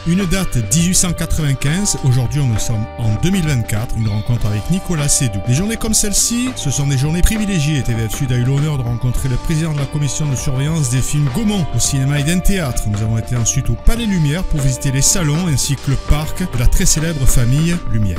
Une date 1895, aujourd'hui nous sommes en 2024, une rencontre avec Nicolas Seydoux. Des journées comme celle-ci, ce sont des journées privilégiées. TVF Sud a eu l'honneur de rencontrer le président de la commission de surveillance des films Gaumont au cinéma Eden Théâtre. Nous avons été ensuite au Palais Lumière pour visiter les salons ainsi que le parc de la très célèbre famille Lumière.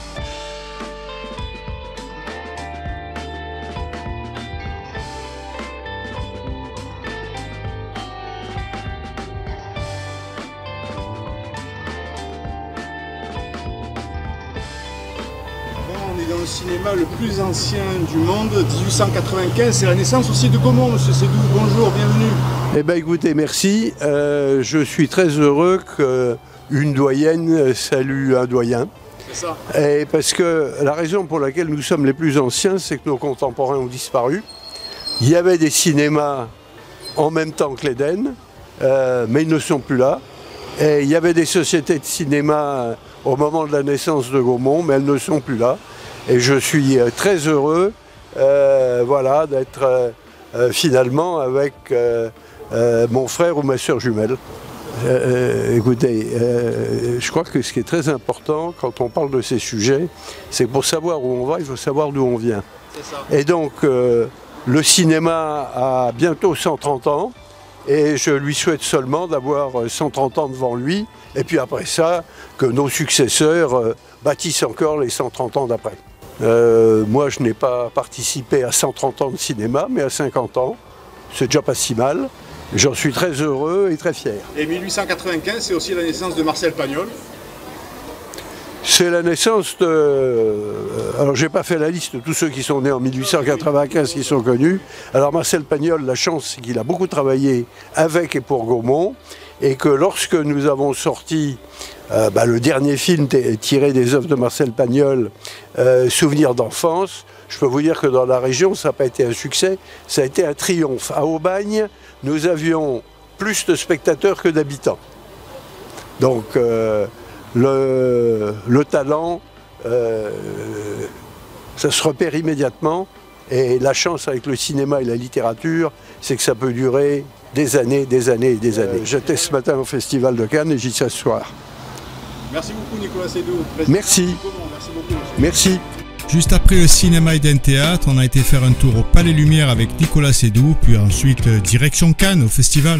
On est dans le cinéma le plus ancien du monde, 1895, c'est la naissance aussi de Gaumont, monsieur Seydoux. Bonjour, bienvenue. Eh bien écoutez, merci. Je suis très heureux qu'une doyenne salue un doyen. C'est ça. Et parce que la raison pour laquelle nous sommes les plus anciens, c'est que nos contemporains ont disparu. Il y avait des cinémas en même temps que l'Éden, mais ils ne sont plus là. Et il y avait des sociétés de cinéma au moment de la naissance de Gaumont, mais elles ne sont plus là. Et je suis très heureux voilà, d'être finalement avec mon frère ou ma sœur jumelle. Écoutez, je crois que ce qui est très important quand on parle de ces sujets, c'est que pour savoir où on va, il faut savoir d'où on vient. C'est ça. Et donc, le cinéma a bientôt 130 ans. Et je lui souhaite seulement d'avoir 130 ans devant lui, et puis après ça, que nos successeurs bâtissent encore les 130 ans d'après. Moi, je n'ai pas participé à 130 ans de cinéma, mais à 50 ans. C'est déjà pas si mal. J'en suis très heureux et très fier. Et 1895, c'est aussi la naissance de Marcel Pagnol. C'est la naissance de... Alors, j'ai pas fait la liste de tous ceux qui sont nés en 1895 qui sont connus. Alors, Marcel Pagnol, la chance, c'est qu'il a beaucoup travaillé avec et pour Gaumont, et que lorsque nous avons sorti le dernier film tiré des œuvres de Marcel Pagnol, Souvenirs d'enfance, je peux vous dire que dans la région, ça n'a pas été un succès, ça a été un triomphe. À Aubagne, nous avions plus de spectateurs que d'habitants. Donc... Le talent, ça se repère immédiatement, et la chance avec le cinéma et la littérature, c'est que ça peut durer des années, des années et des années. J'étais ce matin au Festival de Cannes et j'y suis ce soir. Merci beaucoup Nicolas Seydoux. Merci. Merci beaucoup. Merci. Juste après le cinéma Eden Théâtre, on a été faire un tour au Palais Lumière avec Nicolas Seydoux, puis ensuite direction Cannes au festival.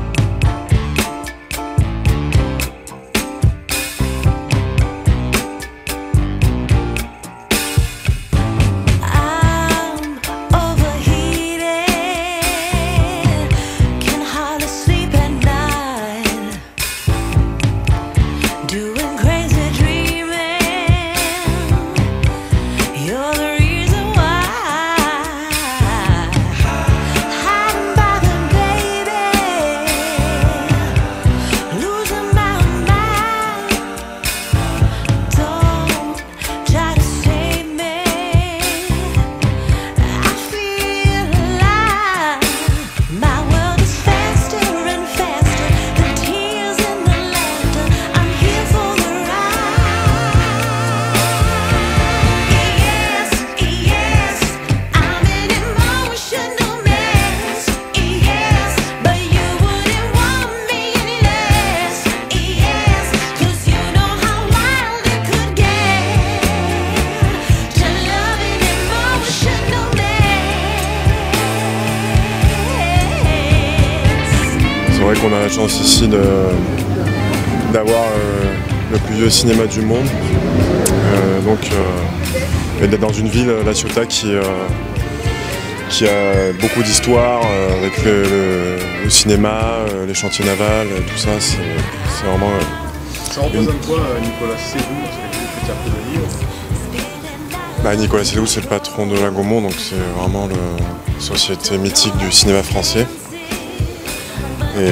C'est vrai qu'on a la chance ici d'avoir le plus vieux cinéma du monde, et d'être dans une ville, La Ciotat, qui a beaucoup d'histoire avec le cinéma, les chantiers navals, tout ça. C'est vraiment... Ça représente quoi Nicolas Seydoux, que tu as pris le livre? Nicolas Seydoux, c'est le patron de la Gaumont, donc c'est vraiment la société mythique du cinéma français. Et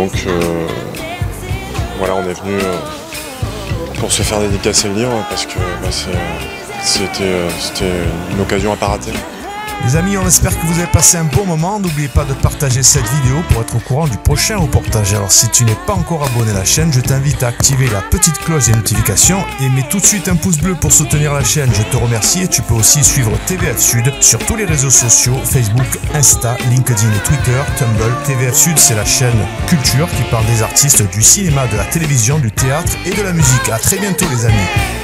voilà, on est venu pour se faire dédicacer le livre parce que c'était une occasion à pas rater. Les amis, on espère que vous avez passé un bon moment. N'oubliez pas de partager cette vidéo pour être au courant du prochain reportage. Alors si tu n'es pas encore abonné à la chaîne, je t'invite à activer la petite cloche des notifications et mets tout de suite un pouce bleu pour soutenir la chaîne. Je te remercie et tu peux aussi suivre TVF Sud sur tous les réseaux sociaux, Facebook, Insta, LinkedIn et Twitter, Tumblr. TVF Sud, c'est la chaîne culture qui parle des artistes du cinéma, de la télévision, du théâtre et de la musique. À très bientôt les amis.